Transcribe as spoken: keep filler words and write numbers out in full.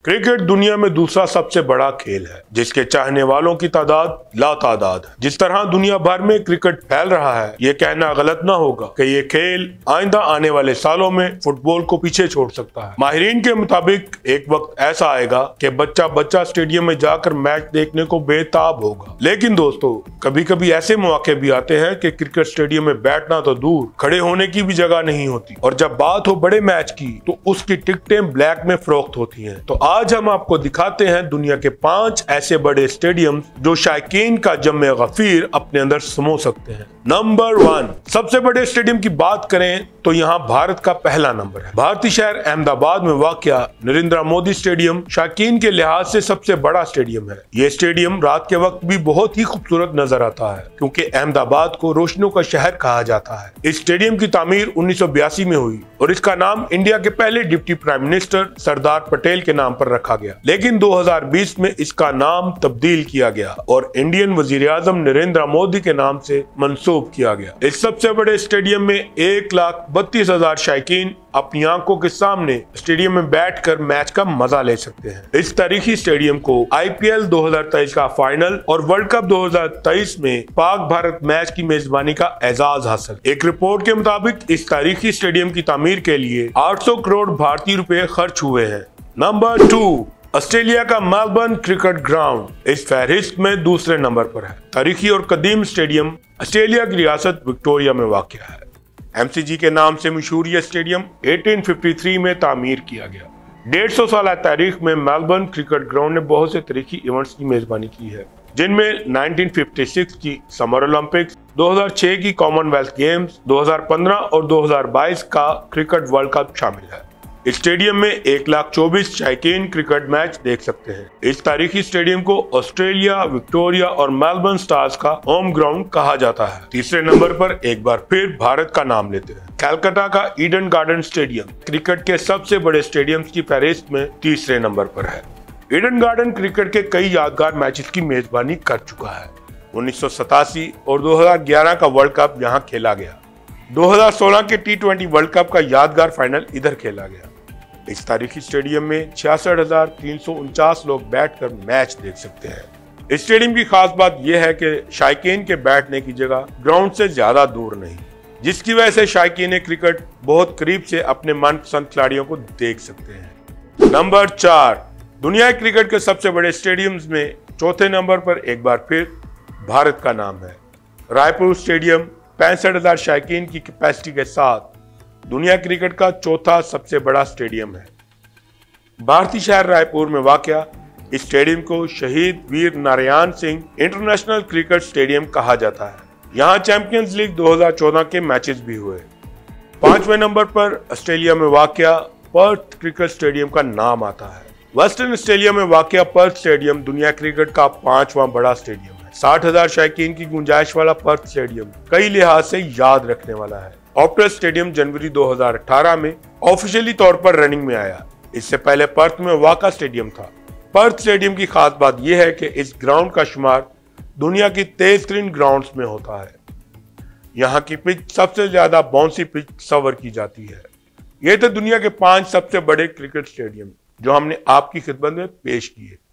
Cricket दुनिया में दूसरा सबसे बड़ा खेल है जिसके चाहने वालों की तादाद लातादाद है। जिस तरह दुनिया भर में क्रिकेट फैल रहा है, ये कहना गलत ना होगा कि ये खेल आइंदा आने वाले सालों में फुटबॉल को पीछे छोड़ सकता है। माहिरीन के मुताबिक एक वक्त ऐसा आएगा कि बच्चा बच्चा स्टेडियम में जाकर मैच देखने को बेताब होगा। लेकिन दोस्तों, कभी कभी ऐसे मौके भी आते हैं कि क्रिकेट स्टेडियम में बैठना तो दूर, खड़े होने की भी जगह नहीं होती, और जब बात हो बड़े मैच की तो उसकी टिकटें ब्लैक में फरोख्त होती हैं। तो आज हम आपको दिखाते हैं दुनिया के पांच ऐसे बड़े स्टेडियम जो शायकीन का जम्मे गफीर अपने अंदर समो सकते हैं। नंबर वन, सबसे बड़े स्टेडियम की बात करें तो यहाँ भारत का पहला नंबर है। भारतीय शहर अहमदाबाद में वाक़या नरेंद्र मोदी स्टेडियम शायकीन के लिहाज से सबसे बड़ा स्टेडियम है। ये स्टेडियम रात के वक्त भी बहुत ही खूबसूरत नजर आता है क्योंकि अहमदाबाद को रोशनियों का शहर कहा जाता है। इस स्टेडियम की तामीर उन्नीस सौ बयासी में हुई और इसका नाम इंडिया के पहले deputy prime minister Sardar Patel के नाम पर रखा गया, लेकिन दो हज़ार बीस में इसका नाम तब्दील किया गया और इंडियन वजीर आजम नरेंद्र मोदी के नाम से मंसूब किया गया। इस सबसे बड़े स्टेडियम में एक लाख बत्तीस हजार शायकीन अपनी आंखों के सामने स्टेडियम में बैठकर मैच का मजा ले सकते हैं। इस तारीखी स्टेडियम को आई पी एल दो हज़ार तेईस का फाइनल और वर्ल्ड कप दो हज़ार तेईस में पाक भारत मैच की मेजबानी का एजाज हासिल। एक रिपोर्ट के मुताबिक इस तारीखी स्टेडियम की तामीर के लिए आठ सौ करोड़ भारतीय रुपए खर्च हुए हैं। नंबर टू, ऑस्ट्रेलिया का मेलबर्न क्रिकेट ग्राउंड इस फहरिस्त में दूसरे नंबर पर है। तारीखी और कदीम स्टेडियम ऑस्ट्रेलिया की रियासत विक्टोरिया में वाक़या है। एम सी जी के नाम से मशहूर यह स्टेडियम अठारह सौ तिरेपन में तामीर किया गया। डेढ़ सौ साल तारीख में मेलबर्न क्रिकेट ग्राउंड ने बहुत से तारीखी इवेंट्स की मेजबानी की है, जिनमें उन्नीस सौ छप्पन की समर ओलंपिक्स, दो हज़ार छह की कॉमनवेल्थ गेम्स, दो हज़ार पंद्रह और दो हज़ार बाईस का क्रिकेट वर्ल्ड कप शामिल है। इस स्टेडियम में एक लाख चौबीस शायकीन क्रिकेट मैच देख सकते हैं। इस तारीखी स्टेडियम को ऑस्ट्रेलिया, विक्टोरिया और मेलबर्न स्टार्स का होम ग्राउंड कहा जाता है। तीसरे नंबर पर एक बार फिर भारत का नाम लेते हैं। कलकत्ता का ईडन गार्डन स्टेडियम क्रिकेट के सबसे बड़े स्टेडियम्स की फहरिस्त में तीसरे नंबर पर है। ईडन गार्डन क्रिकेट के कई यादगार मैचेस की मेजबानी कर चुका है। उन्नीस सौ सतासी और दो हज़ार ग्यारह का वर्ल्ड कप यहाँ खेला गया। दो हज़ार सोलह के टी ट्वेंटी वर्ल्ड कप का यादगार फाइनल इधर खेला गया। इस तारीखी स्टेडियम में छियासठ हजार तीन सौ उनचास लोग बैठकर मैच देख सकते हैं। इस स्टेडियम की खास बात यह है कि शायकीन के बैठने की जगह ग्राउंड से ज्यादा दूर नहीं, जिसकी वजह से शायकीन क्रिकेट बहुत करीब से अपने मनपसंद खिलाड़ियों को देख सकते हैं। नंबर चार, दुनिया क्रिकेट के सबसे बड़े स्टेडियम्स में चौथे नंबर पर एक बार फिर भारत का नाम है। रायपुर स्टेडियम पैंसठ हजार शायकीन की कैपेसिटी के साथ दुनिया क्रिकेट का चौथा सबसे बड़ा स्टेडियम है। भारतीय शहर रायपुर में वाक़या इस स्टेडियम को Shaheed Veer Narayan Singh international cricket stadium कहा जाता है। यहाँ चैंपियंस लीग दो हज़ार चौदह के मैचेस भी हुए। पांचवें नंबर पर ऑस्ट्रेलिया में वाक़या पर्थ क्रिकेट स्टेडियम का नाम आता है। वेस्टर्न ऑस्ट्रेलिया में वाक़या पर्थ स्टेडियम दुनिया क्रिकेट का पांचवा बड़ा स्टेडियम है। साठ हजार शायकीन की गुंजाइश वाला पर्थ स्टेडियम कई लिहाज से याद रखने वाला है। ऑप्टस स्टेडियम जनवरी दो हज़ार अठारह में ऑफिशियली तौर पर रनिंग में आया। इससे पहले पर्थ में वाका स्टेडियम था। पर्थ स्टेडियम की खास बात यह है कि इस ग्राउंड का शुमार दुनिया की तेज तरीन ग्राउंड्स में होता है। यहाँ की पिच सबसे ज्यादा बाउंसी पिच तस्वर की जाती है। ये थे दुनिया के पांच सबसे बड़े क्रिकेट स्टेडियम जो हमने आपकी खिदमत में पेश किए।